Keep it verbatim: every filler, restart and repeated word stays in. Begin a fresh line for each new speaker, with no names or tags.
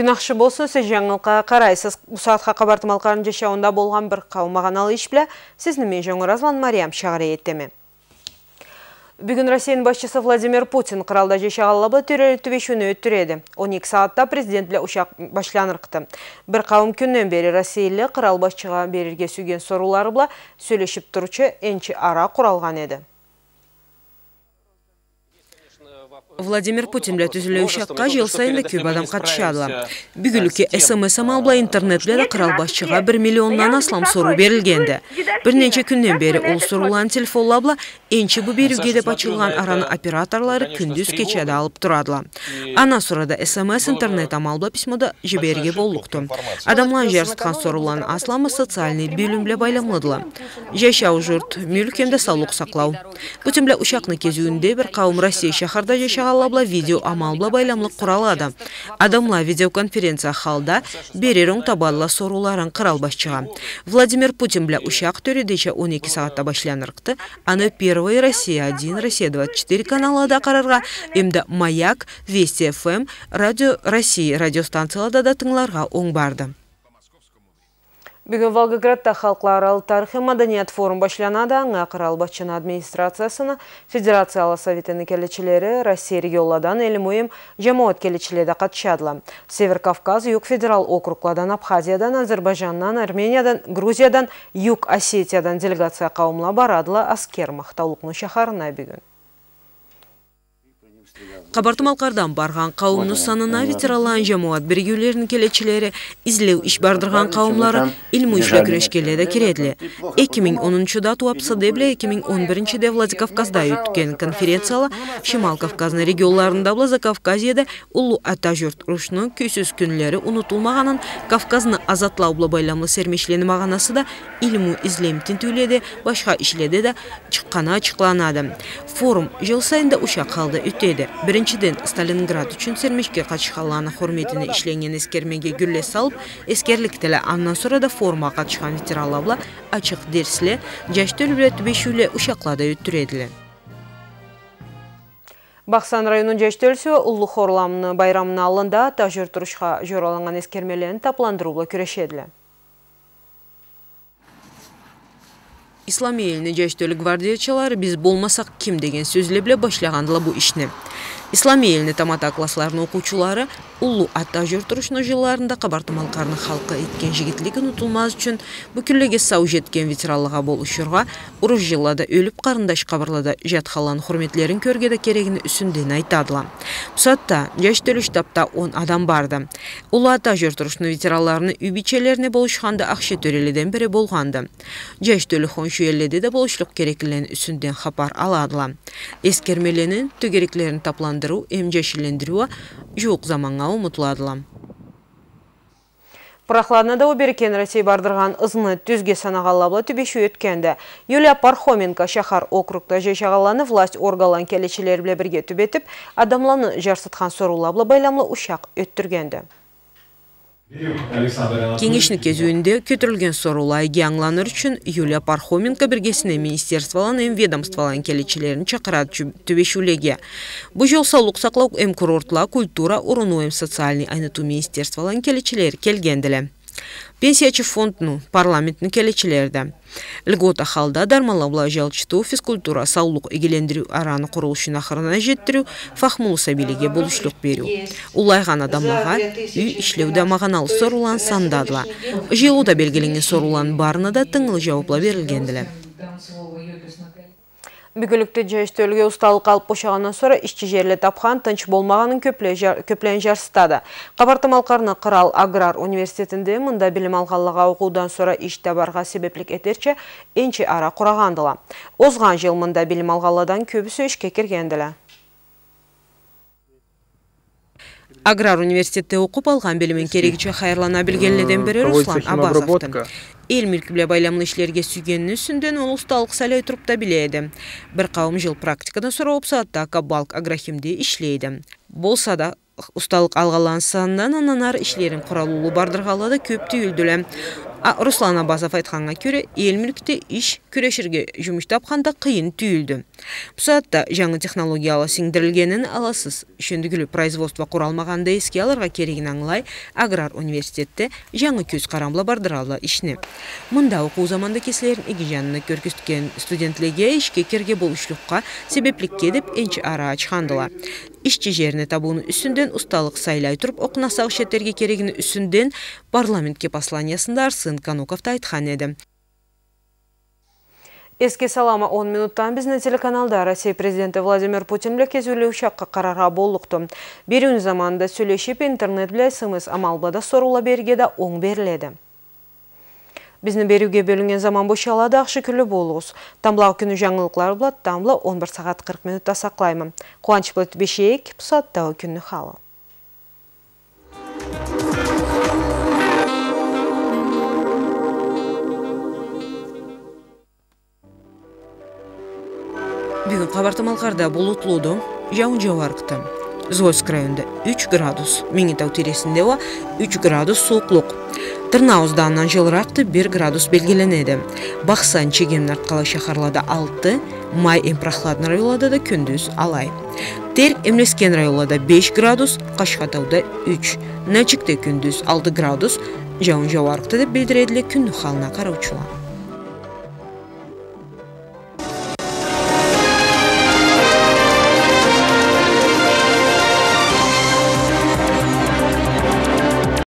Күнақшы болсын, сіз жаңылға қарайсыз. Бұл саатқа қабартымалқарын жашауында болған бір қаумағаналы іш біле, сізнімен жоңыр азлан Мариям шағыры еттеме. Бүгін Россияның басшысы Владимир Путин қыралда жешағалабы түрелі түбешуіні өттіреді. он екі саатта президент біле ұшақ башланырықты. Бір қауым күннен бері Россиялы қырал басшыға берерге сүйген сорулары бұла сөйлешіп тұручы энчи ара құралған еді. Владимир Путин біле түзілі ұшаққа жел сайында көп адам қатышадылы. Бүгіліке СМС амал бұла интернет біле қырал басшыға бір миллионнан аслам сору берілгенді. Бірненче күннен бері ол сорулан телефонла бұла энчи бұ беруге деп açылған араны операторлары күндіз кечеді алып тұрадылы. Ана сұрада СМС интернет амал бұла письмода жіберге болуқты. Адамлан жерсітқан сорулан асламы социальный бөлім біле байламлыдылы. Жашау жұрт, мүлкемді саулық сақлау. Путин біле ұшақны кезуінде бір қауым Россия шахарда жашағалабла видео амалбла байламлық құралады. Адамла видеоконференция халда берерің табадла соруларын қырал басшыға. Владимир Путин біле ұшақ төредече он екі сағатта башланырықты. Аны первый Россия один, Россия двадцать четыре каналада қарарға, емді Маяк, Вести эф эм, Радио Россия радиостанциялада да тыңларға оң барды. Бүгін Волгоградта халықаралық тарихи маданият форум башланады. Аңа қырал башчыны администрациясына Федерациялы советінің келечілері Россия регионладан елімойым жамауат келечіледі қатшадылы. Север Кавказ, Юг федерал округладан, Абхазиядан, Азербайжаннан, Армениядан, Грузиядан, Юг Осетиядан делегация қауымла барадылы аскер мақтаулықны шахарына бүгін. Қабартымалқардан барған қауымны санына ветералан жамуат біргеулерінің келечілері излеу іш бардырған қауымлары илму ішлі күрешкеледі кереділі. эки миң онунчуда туапсы дебле эки миң он биринчиде Владикавказда өткен конференциялы Шимал Кавказны регионларында бұла Закавказияда ұлы ата жұрт ұрышының күйсіз күнлері ұнытылмағанын Кавказны азатлау бұла байламлы сермешлені мағанасы да илму излемтін түйледі, башқа ішледі де чыққана чықланады. Форум жыл сайында ұшақ қалды өтеді. Біріншіден Сталинград үшін сермешке қатшықаланы құрметіне ішленген ескермеге гүлле салып, ескерліктілі аннан сұрада форма қатшыған ветералабла ачық дерсілі, жашты өлбілі түбешулі ұшақлада өттіреділі. Бақсан районun жашты өлсі ұлы хорламны байрамына алында та жүртұрышқа жораланған ескермелерін тапландыруылы күрешеділі. Ислами еліне жаштөлі гвардиячалары біз болмасақ кім деген сөзле біле башлағандыла бұл ішіне. Ислами еліне тамата классларының оқучылары ұлы атта жүртұрышны жыларында қабартымалқарының халқы еткен жігітлігі ұнытылмаз үшін бүкіліге сау жеткен ветералыға бол үшірға ұрыш жылада өліп қарындаш қабырлада жатқалан құрметлерін көргеді керегіні үсінден айтадыла. Бұсатта жаштөлі штабта он адам барды. Ұлы атта жүртұрышны ветераларының үбичелеріне болышқанды ақшы төреледен бірі болғанды. Жаштөлі шүйеледі де болышлық керекілен үсінден хапар аладыла. Ескермеленің түгереклерін тапландыру, емжешілендіруі жоқ заманға ұмытыладыла. Пырақларына оберекен Россия бардырған ызны түзге санағалабла түбеші өткенді. Юлия Пархоменко шахар округта жешағаланы власть оргалан келечелер біле бірге түбетіп, адамланы жарсытқан сорулабла байламлы ұшақ өттіргенді. Кеңешні кезуінде көтірілген сорулайги аңланыр үшін Юлия Пархоменко біргесіне министерстволан әм ведомстволан келечелерін чақырады түбешулеге. Бұл жол саулық сақлау әм курортла культура ұрыну әм социальный айныту министерстволан келечелер келгенділі. Пенсиячы фондну парламентні келечелерді. Льгота халда дармалабла жалчыту физкультура саулық егелендіру араны құрылышын ақырына жеттіру фахмулы сабилеге болушлық беру. Улайған адамлаға үй ішлеуді мағаналы сорулан сандадыла. Жылуда белгеленген сорулан барына да тыңыл жауапла берілгенділі. Бүгілікті жайштөлге ұсталық алып бошағаннан сора ішчі жерлі тапқан тынч болмағанын көплен жарсытады. Қабартымалқарны Қырал Аграр университетінде мұнда білім алғалыға оқудан сора ішті барға себеплік етерче енчі ара құрағандыла. Озған жыл мұнда білім алғалыдан көбісі үшке кергенділі. Аграр университетте оқып алған білімен керегіче қайырлана білгенледен бірі Руслан Абасовтың. Ел мүлкі байламлы ішлерге сүйгенін үсінден ол ұсталық сәлей тұрыпта біледі. Бір қауым жыл практикадан сұра опсатта Кабалк агрохимде ішлейді. Болса да ұсталық алғалансаннан ананар ішлерін құралулы бардырғалады көп түйілділі. Руслан Аббасов айтқанға көрі, ел мүлікте іш күрешірге жұмыштап қанда қиын түйілді. Бұл саатта жаңы технологиялы сіңдірілгенін аласыз. Шөндігілі производство құралмағанда еске алырға керегін аңлай, Аграр университетте жаңы көз қарамлы бардыралы ішіне. Мұнда оқу заманда кесілерін еге жанына көркістікен студентлеге ішке керге бұл үшлікқа себеплік кедіп әнші ара ачқандыла. Işçi жеріне табуыны үсінден ұсталық сайлай тұрып, оқынасақ шеттерге керегіні үсінден парламентке посланиясында Арсын Кануковта айтқан еді. Еске салама он минуттан біздің телеканалда Россия президенті Владимир Путин біле кезулі ұшаққа қарарға болуқты. Беруін заманда сөйлешіп интернет біле сымыз амалбада сорула бергеді оң беріледі. Біздің беруге бөлінген заман бошалады ақшы күлі болуыз. Тамлау күні жаңылықлар бұлат, тамлы он бір сағат қырық минутта сақлаймын. Қуанч бұлат бешейік, бұсаттағы күні қалы. Бүгін қабартымалқарда бұлытлуды, жауын жауарықты. Зойск районда үч градус, Меңетау тересінде ва үч градус суықлық. Тырнауызданнан жылырақты бір градус белгіленеді. Бақсан Чегем Нарткалы шахарлада алты, Май Эмпрахладны райолада да күндіз алай. Тер Эмлескен райолада беш градус, Қашқатауда үч, Нәчікте күндіз алты градус, жауын жауарықты деп білдіреділі күнні қалына қараучыла.